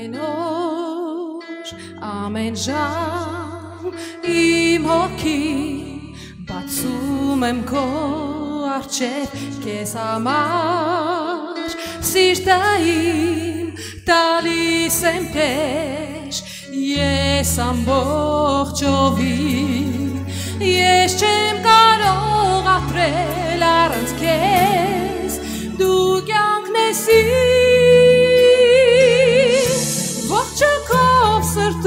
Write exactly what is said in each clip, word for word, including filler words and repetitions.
Ամեն օր, ամեն ժամ իմ հոգին բացում եմ քո առջև քեզ համար սիրտը իմ տալիս եմ քեզ ես ամբողջովին ես չեմ կարող ապրել առանց քեզ դու կյանքն ես Ողջակով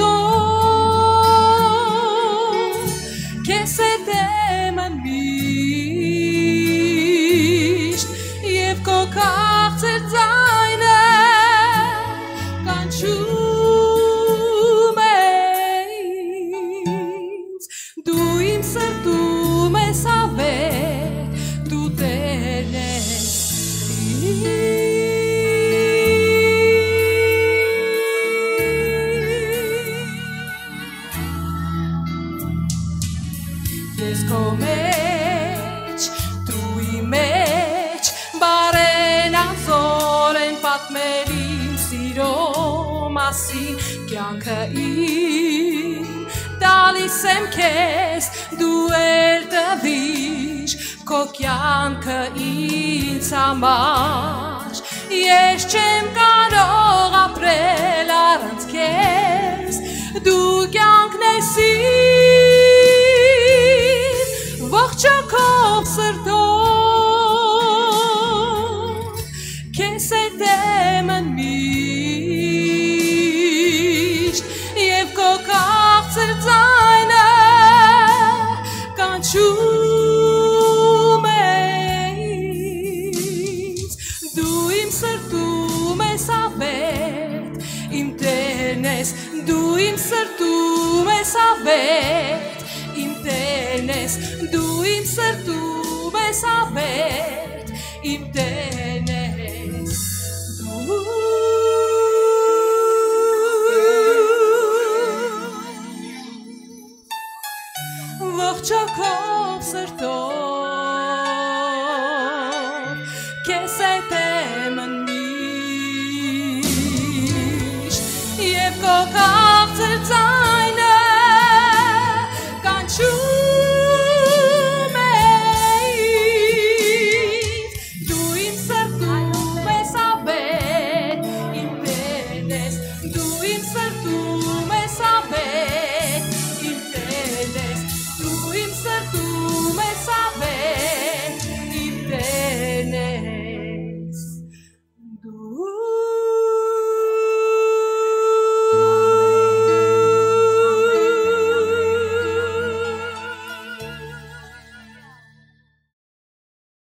սրտով քեզ եմ միշտ և քո քաղցր ձայնը կանչում է ինձ դու իմ սրտում ես ավետ դու տերն ես Ես քո մեջ, դու իմ մեջ, բարեն անզոր են պատմել իմ սիրո մասին, կյանքը իմ, տալիս եմ քեզ, դու էլ տվիր, քո կյանքը ինձ համար, ես չեմ կարող ապրել առանց քեզ, դու կյանքն ես Ողջակով սրտով քեզ եմ միշտ և քո քաղցր ձայնը կանչում է ինձ դու իմ սրտում ես ավետ իմ տերն ես դու իմ սրտում ես ավետ իմ տերն ես դու իմ սրտում ես ավետ իմ տերն ես դու Ողջակով սրտով քեզ եմ միշտ և քո